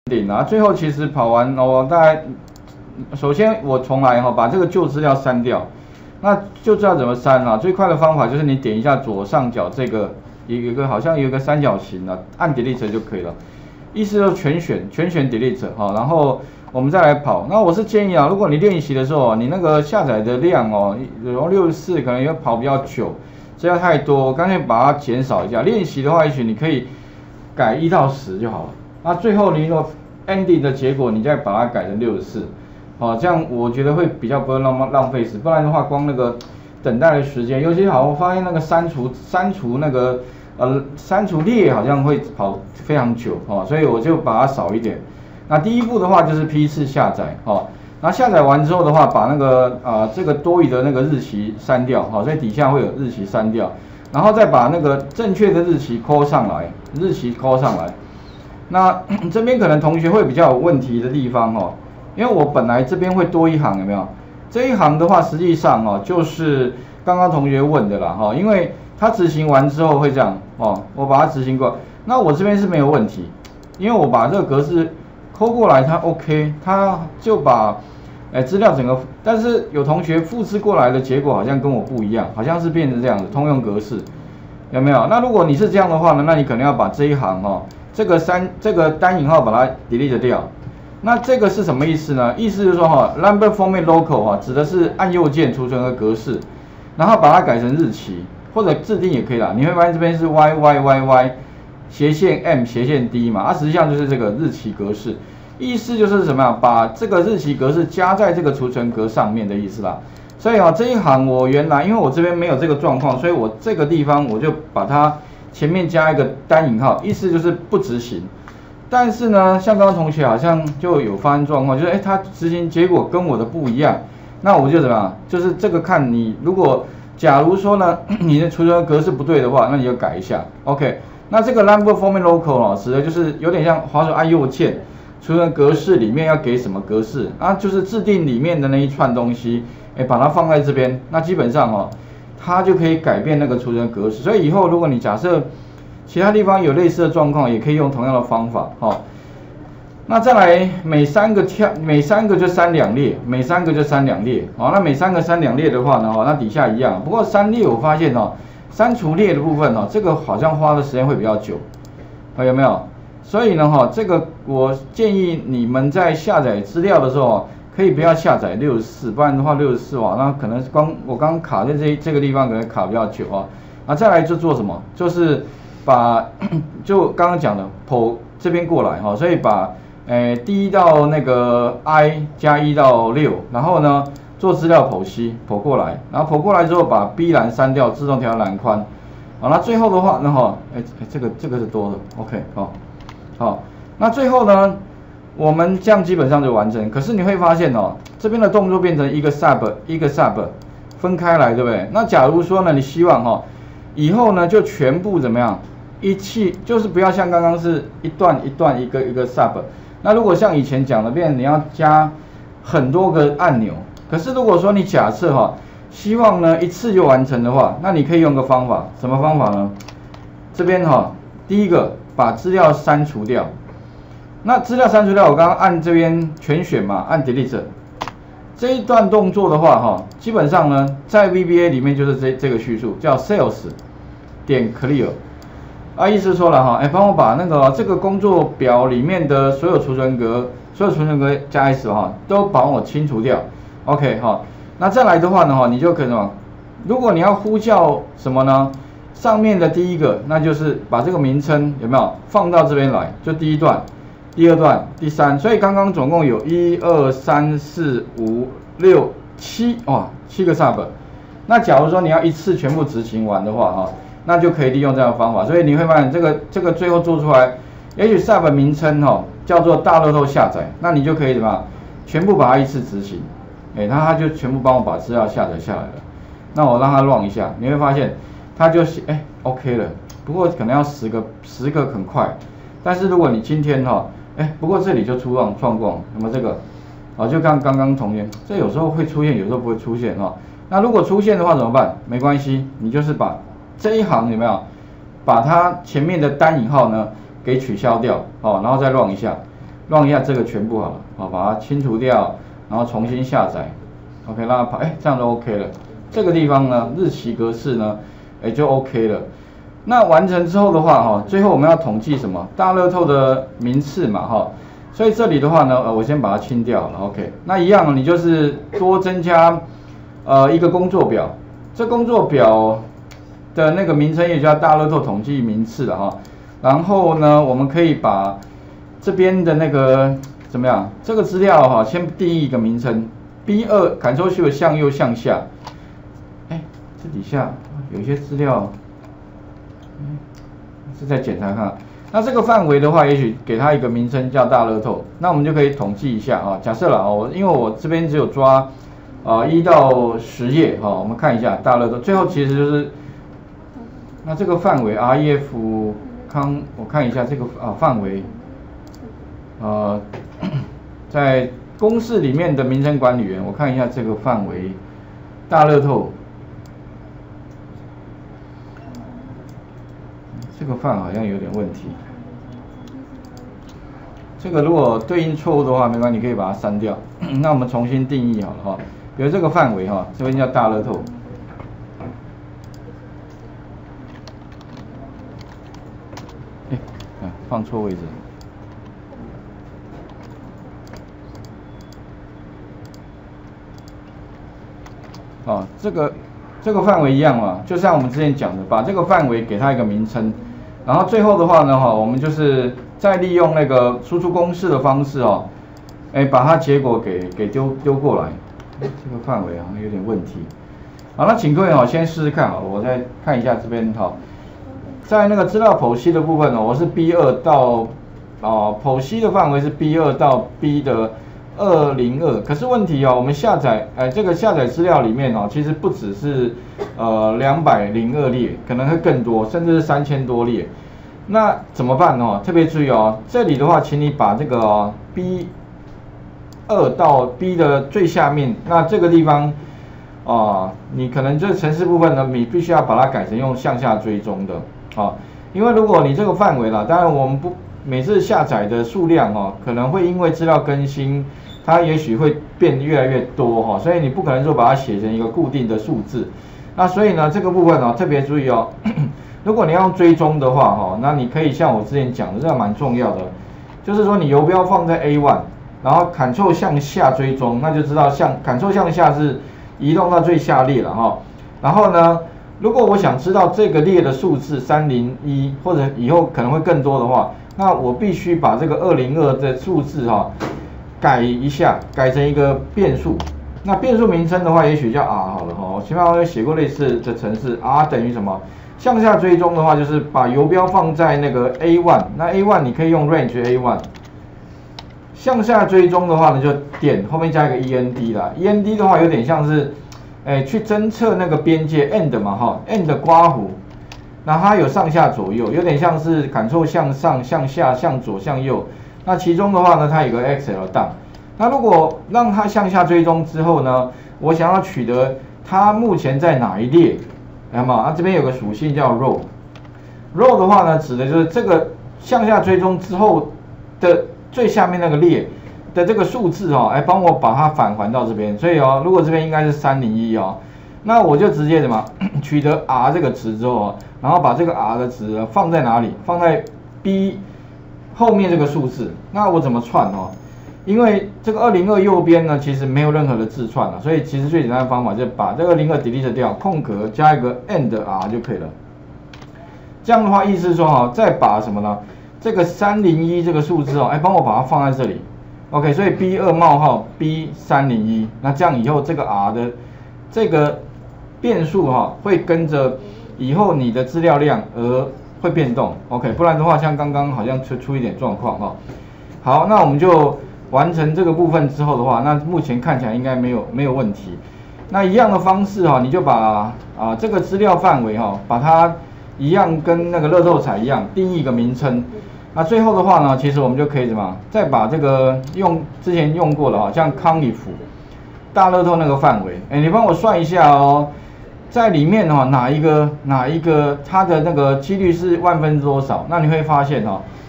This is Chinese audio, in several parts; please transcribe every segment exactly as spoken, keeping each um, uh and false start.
顶啊，最后其实跑完哦，大概首先我重来哈、哦，把这个旧资料删掉。那就知道怎么删啊？最快的方法就是你点一下左上角这个有一个好像有一个三角形啊，按 Delete 就可以了。意思就是全选全选 Delete 哈、哦，然后我们再来跑。那我是建议啊，如果你练习的时候，你那个下载的量哦，然后六十四可能要跑比较久，这样太多，干脆把它减少一下。练习的话，也许你可以改一到十就好了。那最后你如果 ending 的结果，你再把它改成六十四。好，这样我觉得会比较不会浪浪费时，不然的话，光那个等待的时间，尤其好，我发现那个删除删除那个呃删除列好像会跑非常久哦，所以我就把它少一点。那第一步的话就是批次下载哦，那下载完之后的话，把那个啊、呃、这个多余的那个日期删掉，好、哦，所以底下会有日期删掉，然后再把那个正确的日期 call 上来，日期 call 上来。那这边可能同学会比较有问题的地方哦。因为我本来这边会多一行，有没有？这一行的话，实际上哦，就是刚刚同学问的啦，哈，因为它执行完之后会这样哦，我把它执行过，那我这边是没有问题，因为我把这个格式抠过来，它 OK， 它就把哎资料整个，但是有同学复制过来的结果好像跟我不一样，好像是变成这样子，通用格式，有没有？那如果你是这样的话呢，那你可能要把这一行哦，这个三这个单引号把它 delete 掉。那这个是什么意思呢？意思就是说哈 ，number format local 哈，指的是按右键储存个格式，然后把它改成日期或者制定也可以啦。你会发现这边是 y y y y 斜线 m 斜线 d 嘛，它实际上就是这个日期格式，意思就是什么呀？把这个日期格式加在这个储存格上面的意思啦。所以啊，这一行我原来因为我这边没有这个状况，所以我这个地方我就把它前面加一个单引号，意思就是不执行。但是呢，像刚刚同学好像就有发生状况，就是哎，他执行结果跟我的不一样，那我就怎么样？就是这个看你如果假如说呢，你的储存格式不对的话，那你就改一下 ，OK。那这个 number format local 哦，指的就是有点像滑鼠按右键，储存格式里面要给什么格式啊？就是制定里面的那一串东西，哎，把它放在这边，那基本上哦，它就可以改变那个储存格式。所以以后如果你假设其他地方有类似的状况，也可以用同样的方法，哈、哦。那再来，每三个跳，每三个就删两列，每三个就删两列，好、哦，那每三个删两列的话呢，哦，那底下一样。不过删列我发现哦，删除列的部分哦，这个好像花的时间会比较久，啊、哦，有没有？所以呢，哈、哦，这个我建议你们在下载资料的时候，可以不要下载六十四，不然的话六十四哇，那可能光我刚刚卡在这这个地方可能卡比较久啊。那再来就做什么？就是把就刚刚讲的剖这边过来哈，所以把诶第一到那个 i 加一到六，然后呢做资料剖析剖过来，然后剖过来之后把 B 栏删掉，自动调栏宽。好，那最后的话呢哈，哎这个这个是多的 ，OK 好，好，那最后呢我们这样基本上就完成。可是你会发现哦，这边的动作变成一个 sub 一个 sub 分开来，对不对？那假如说呢，你希望哈以后呢就全部怎么样？一气就是不要像刚刚是一段一段一个一个 sub， 那如果像以前讲的，变你要加很多个按钮。可是如果说你假设哈，希望呢一次就完成的话，那你可以用个方法，什么方法呢？这边哈，第一个把资料删除掉。那资料删除掉，我刚刚按这边全选嘛，按 delete。这一段动作的话哈，基本上呢在 V B A 里面就是这这个叙述叫 sales 点 clear。啊，意思说了哈，哎，帮我把那个这个工作表里面的所有储存格，所有储存格加 S 哈，都帮我清除掉。OK 哈，那再来的话呢哈，你就可以什么？如果你要呼叫什么呢？上面的第一个，那就是把这个名称有没有放到这边来？就第一段、第二段、第三。所以刚刚总共有一二三四五六七哇，七个 sub。那假如说你要一次全部执行完的话哈。那就可以利用这样的方法，所以你会发现这个这个最后做出来，也许 sub 名称哈、哦、叫做大乐透下载，那你就可以怎么全部把它一次执行，哎，那它就全部帮我把资料下载下来了。那我让它 run 一下，你会发现它就哎 OK 了，不过可能要十个十个很快，但是如果你今天哈、哦，哎，不过这里就出状状况，那么这个啊就刚刚刚同学，这有时候会出现，有时候不会出现哈、哦。那如果出现的话怎么办？没关系，你就是把这一行有没有把它前面的单引号呢给取消掉哦，然后再 run 一下， run 一下这个全部好了，好，把它清除掉，然后重新下载 ，OK， 让它跑，哎，这样就 OK 了。这个地方呢，日期格式呢，哎就 OK 了。那完成之后的话，哈，最后我们要统计什么？大乐透的名次嘛，哈。所以这里的话呢，呃，我先把它清掉了 ，OK。那一样，你就是多增加呃一个工作表，这工作表的那个名称也叫大乐透统计名次了哈。然后呢，我们可以把这边的那个怎么样？这个资料哈，先定义一个名称 ，B 二 Ctrl Shift 向右向下。哎，这底下有一些资料。是再检查看，那这个范围的话，也许给它一个名称叫大乐透，那我们就可以统计一下啊。假设了哦，因为我这边只有抓啊一到十页哈，我们看一下大乐透，最后其实就是那这个范围 R E F 康，我看一下这个啊范围，呃，在公式里面的名称管理员，我看一下这个范围大乐透。这个范好像有点问题，这个如果对应错误的话，没关系，你可以把它删掉。那我们重新定义好了哈，比如这个范围哈，这边叫大乐透。哎，放错位置。啊，这个这个范围一样嘛，就像我们之前讲的，把这个范围给它一个名称。然后最后的话呢，哈，我们就是再利用那个输出公式的方式哦，哎，把它结果给给丢丢过来。这个范围好像有点问题。好，那请各位哈先试试看啊，我再看一下这边哈，在那个资料剖析的部分呢，我是 B 二到啊剖析的范围是 B 二到 B 的二零二，可是问题哦，我们下载哎这个下载资料里面哦，其实不只是呃两百零二列，可能会更多，甚至是三千多列。那怎么办呢？特别注意哦，这里的话，请你把这个、哦、B 二到 B 的最下面，那这个地方啊、呃，你可能这程式部分呢，你必须要把它改成用向下追踪的啊、哦，因为如果你这个范围啦，当然我们不每次下载的数量哦，可能会因为资料更新，它也许会变越来越多哈、哦，所以你不可能说把它写成一个固定的数字。那所以呢，这个部分哦，特别注意哦。如果你要用追踪的话，哈，那你可以像我之前讲的，这个蛮重要的，就是说你游标放在 A 一，然后 Ctrl 向下追踪，那就知道向 Ctrl 向下是移动到最下列了哈。然后呢，如果我想知道这个列的数字三零一，或者以后可能会更多的话，那我必须把这个二零二的数字哈改一下，改成一个变数。那变数名称的话，也许叫 R 好了哈。前面我有写过类似的程式 ，R 等于什么？向下追踪的话，就是把游标放在那个 A 一，那 A 一 你可以用 range A 一。向下追踪的话呢，就点后面加一个 end 啦。end 的话有点像是，哎，去侦测那个边界 end 嘛哈 ，end 刮弧，那它有上下左右，有点像是 Ctrl 向上、向下、向左、向右。那其中的话呢，它有个 X L 档。那如果让它向下追踪之后呢，我想要取得它目前在哪一列。来嘛，啊这边有个属性叫 row，row 的话呢，指的就是这个向下追踪之后的最下面那个列的这个数字哦，来帮我把它返还到这边。所以哦，如果这边应该是三零一哦，那我就直接什么取得 R 这个值之后哦，然后把这个 R 的值放在哪里？放在 B 后面这个数字。那我怎么串哦？因为这个二零二右边呢，其实没有任何的字串啊，所以其实最简单的方法就是把这个零二 delete 掉，空格加一个 and r 就可以了。这样的话，意思是说哈，再把什么呢？这个三零一这个数字哦，哎，帮我把它放在这里。OK， 所以 B 二 冒号 B 三零一，那这样以后这个 r 的这个变数哈，会跟着以后你的资料量而会变动。OK， 不然的话，像刚刚好像出出一点状况哈。好，那我们就。完成这个部分之后的话，那目前看起来应该没有没有问题。那一样的方式哈、哦，你就把啊、呃、这个资料范围哈、哦，把它一样跟那个乐透彩一样定义一个名称。那最后的话呢，其实我们就可以什么，再把这个用之前用过的哈，像康里夫大乐透那个范围，哎，你帮我算一下哦，在里面哈、哦、哪一个哪一个它的那个几率是万分之多少？那你会发现哈、哦。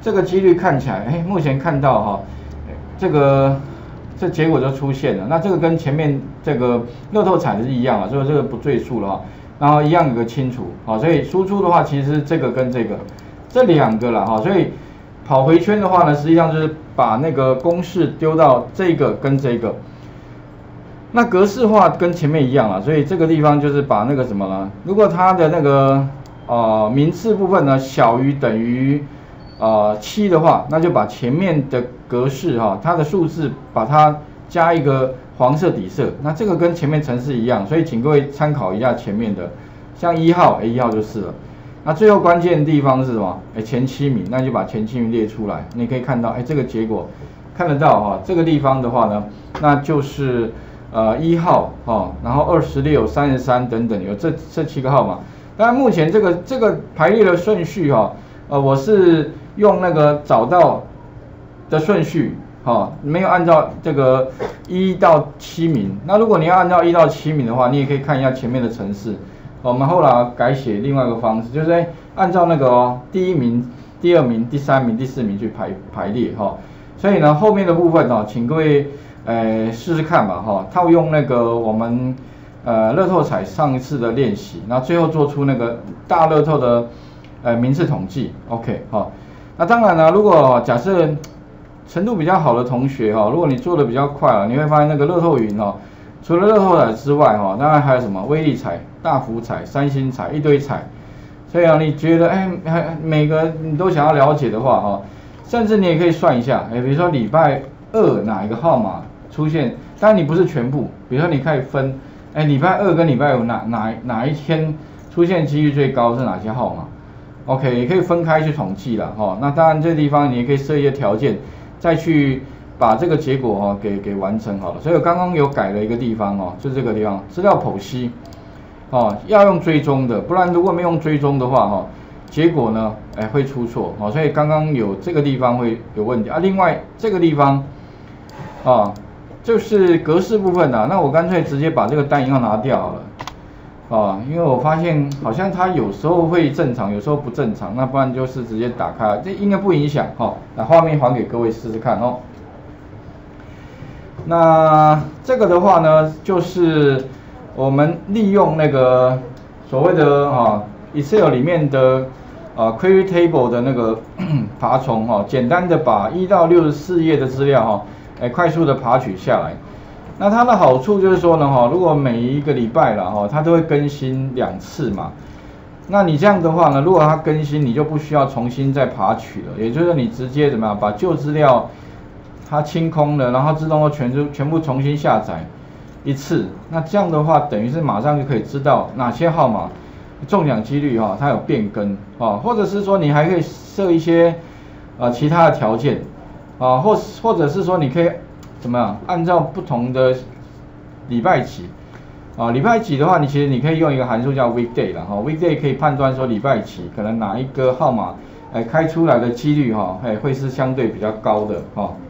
这个几率看起来，哎，目前看到哈，这个这结果就出现了。那这个跟前面这个乐透彩的是一样啊，所以这个不赘述了哈。然后一样有个清除，好，所以输出的话，其实这个跟这个这两个啦哈，所以跑回圈的话呢，实际上就是把那个公式丢到这个跟这个。那格式化跟前面一样啊，所以这个地方就是把那个什么呢？如果它的那个呃名次部分呢小于等于呃七的话，那就把前面的格式哈、啊，它的数字把它加一个黄色底色。那这个跟前面程式一样，所以请各位参考一下前面的，像一号，哎一号就是了。那最后关键的地方是什么？哎前七名，那就把前七名列出来。你可以看到，哎这个结果看得到哈、啊，这个地方的话呢，那就是。呃，一号哦，然后二十六、三十三等等，有这这七个号码。当然，目前这个这个排列的顺序哈、哦，呃，我是用那个找到的顺序哈、哦，没有按照这个一到七名。那如果你要按照一到七名的话，你也可以看一下前面的程式。我们后来改写另外一个方式，就是哎按照那个哦，第一名、第二名、第三名、第四名去排排列哈、哦。所以呢，后面的部分哦，请各位。呃，试试看吧，哈，套用那个我们呃乐透彩上一次的练习，然后最后做出那个大乐透的呃名次统计 ，OK， 哈，那当然了，如果假设程度比较好的同学哈，如果你做的比较快啊，你会发现那个乐透云哦，除了乐透彩之外哈，当然还有什么威力彩、大福彩、三星彩一堆彩，所以啊，你觉得哎每个你都想要了解的话哈，甚至你也可以算一下，哎，比如说礼拜二哪一个号码。出现，当然你不是全部，比如说你可以分，哎，礼拜二跟礼拜五哪哪哪一天出现几率最高是哪些号码 ？OK， 也可以分开去统计了哈、哦。那当然这个地方你也可以设一些条件，再去把这个结果哈、哦、给给完成好了。所以我刚刚有改了一个地方哦，就这个地方资料剖析，哦要用追踪的，不然如果没用追踪的话哈、哦，结果呢哎会出错哦。所以刚刚有这个地方会有问题啊。另外这个地方啊。哦就是格式部分啊，那我干脆直接把这个单引号拿掉好了，啊，因为我发现好像它有时候会正常，有时候不正常，那不然就是直接打开，这应该不影响哈。那画面还给各位试试看哦。那这个的话呢，就是我们利用那个所谓的啊 Excel 里面的啊 Query Table 的那个爬虫哈，简单的把一到六十四页的资料哈。哎，快速的爬取下来，那它的好处就是说呢，哈，如果每一个礼拜了哈，它都会更新两次嘛，那你这样的话呢，如果它更新，你就不需要重新再爬取了，也就是你直接怎么样把旧资料它清空了，然后自动都全部全部重新下载一次，那这样的话等于是马上就可以知道哪些号码中奖几率哈它有变更啊，或者是说你还可以设一些呃其他的条件。啊，或或者是说，你可以怎么样？按照不同的礼拜几，啊，礼拜几的话，你其实你可以用一个函数叫 weekday 了哈 ，weekday 可以判断说礼拜几可能哪一个号码，哎，开出来的几率哈，哎，会是相对比较高的哈。